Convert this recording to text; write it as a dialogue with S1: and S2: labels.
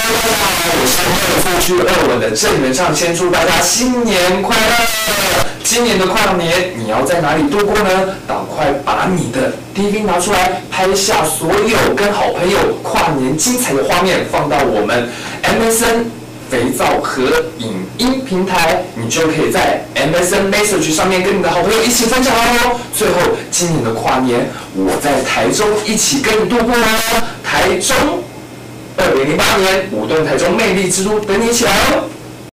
S1: 我是乐富区2文的郑元畅，先祝大家新年快乐！今年的跨年你要在哪里度过呢？赶快把你的 DV 拿出来，拍下所有跟好朋友跨年精彩的画面，放到我们 MSN 肥皂和影音平台，你就可以在 MSN Message 上面跟你的好朋友一起分享哦。最后，今年的跨年我在台中一起跟你度过哦。台中2008年舞动台中魅力之都，等你一起来哦。